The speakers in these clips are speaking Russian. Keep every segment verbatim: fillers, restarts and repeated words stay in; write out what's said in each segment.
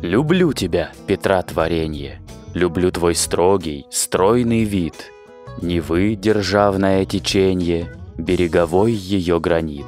Люблю тебя, Петра творенье, люблю твой строгий, стройный вид, Невы державное теченье, береговой ее гранит.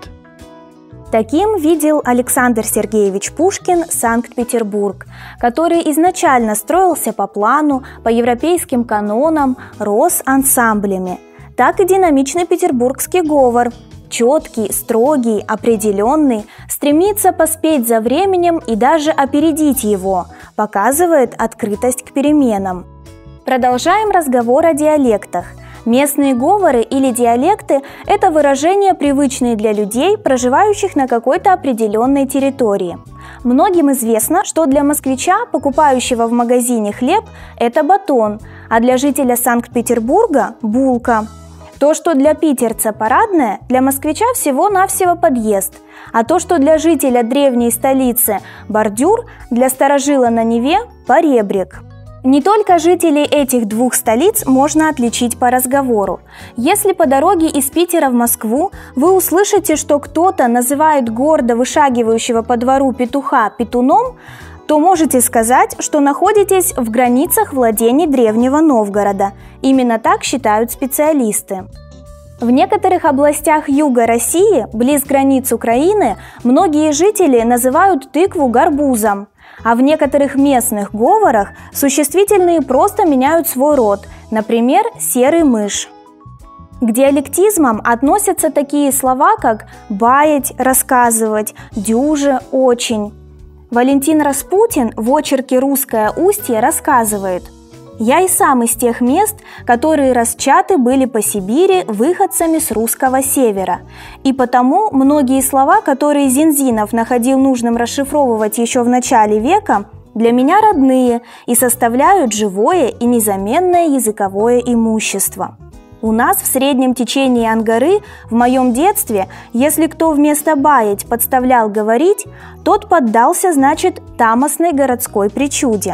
Таким видел Александр Сергеевич Пушкин Санкт-Петербург, который изначально строился по плану, по европейским канонам, рос ансамблями. Так и динамичный петербургский говор, четкий, строгий, определенный, стремится поспеть за временем и даже опередить его, показывает открытость к переменам. Продолжаем разговор о диалектах. Местные говоры или диалекты – это выражения, привычные для людей, проживающих на какой-то определенной территории. Многим известно, что для москвича, покупающего в магазине хлеб, это батон, а для жителя Санкт-Петербурга – булка. То, что для питерца парадное, для москвича всего-навсего подъезд, а то, что для жителя древней столицы бордюр, для старожила на Неве – поребрик. Не только жителей этих двух столиц можно отличить по разговору. Если по дороге из Питера в Москву вы услышите, что кто-то называет гордо вышагивающего по двору петуха петуном, то можете сказать, что находитесь в границах владений древнего Новгорода. Именно так считают специалисты. В некоторых областях юга России, близ границ Украины, многие жители называют тыкву гарбузом, а в некоторых местных говорах существительные просто меняют свой род, например, серый мышь. К диалектизмам относятся такие слова, как «баять», «рассказывать», «дюже», «очень». Валентин Распутин в очерке «Русское устье» рассказывает: «Я и сам из тех мест, которые расчаты были по Сибири выходцами с русского севера, и потому многие слова, которые Зинзинов находил нужным расшифровывать еще в начале века, для меня родные и составляют живое и незаменное языковое имущество». У нас в среднем течении Ангары в моем детстве, если кто вместо «баять» подставлял «говорить», тот поддался, значит, тамошной городской причуде.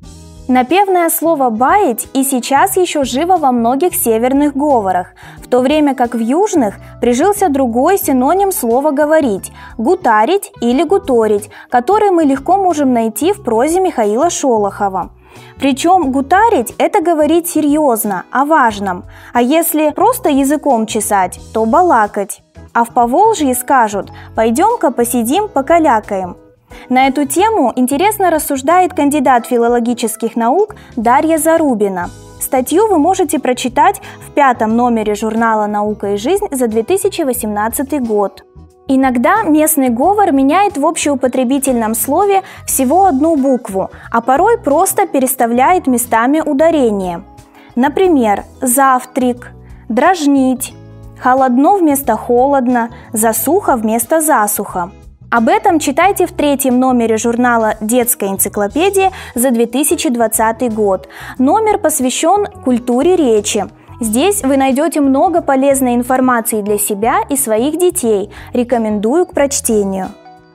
Напевное слово «баять» и сейчас еще живо во многих северных говорах, в то время как в южных прижился другой синоним слова «говорить» – «гутарить» или «гуторить», который мы легко можем найти в прозе Михаила Шолохова. Причем гутарить – это говорить серьезно, о важном, а если просто языком чесать, то балакать. А в Поволжье скажут «пойдем-ка посидим, покалякаем». На эту тему интересно рассуждает кандидат филологических наук Дарья Зарубина. Статью вы можете прочитать в пятом номере журнала «Наука и жизнь» за две тысячи восемнадцатый год. Иногда местный говор меняет в общеупотребительном слове всего одну букву, а порой просто переставляет местами ударение. Например, «завтрик», «дрожнить», «холодно» вместо «холодно», «засуха» вместо «засуха». Об этом читайте в третьем номере журнала «Детская энциклопедия» за две тысячи двадцатый год. Номер посвящен культуре речи. Здесь вы найдете много полезной информации для себя и своих детей. Рекомендую к прочтению.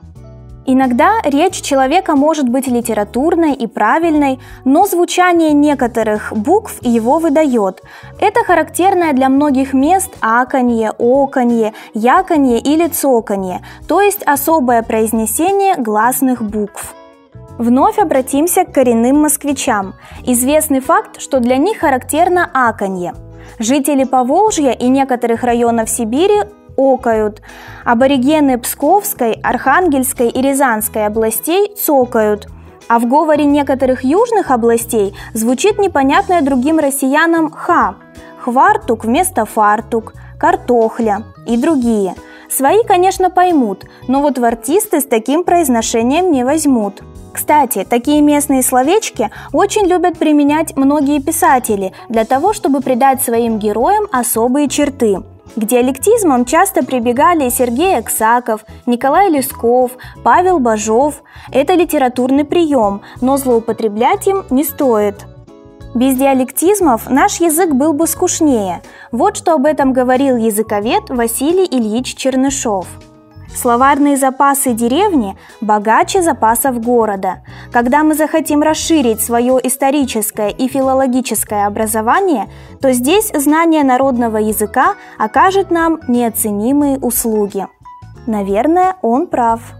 Иногда речь человека может быть литературной и правильной, но звучание некоторых букв его выдает. Это характерное для многих мест аканье, оканье, яканье или цоканье, то есть особое произнесение гласных букв. Вновь обратимся к коренным москвичам. Известный факт, что для них характерно аканье. Жители Поволжья и некоторых районов Сибири окают, аборигены Псковской, Архангельской и Рязанской областей цокают, а в говоре некоторых южных областей звучит непонятное другим россиянам «ха», хвартук вместо фартук, картохля и другие. Свои, конечно, поймут, но вот в артисты с таким произношением не возьмут. Кстати, такие местные словечки очень любят применять многие писатели для того, чтобы придать своим героям особые черты. К диалектизмам часто прибегали Сергей Аксаков, Николай Лесков, Павел Бажов. Это литературный прием, но злоупотреблять им не стоит. Без диалектизмов наш язык был бы скучнее. Вот что об этом говорил языковед Василий Ильич Чернышов. Словарные запасы деревни богаче запасов города. Когда мы захотим расширить свое историческое и филологическое образование, то здесь знание народного языка окажет нам неоценимые услуги. Наверное, он прав.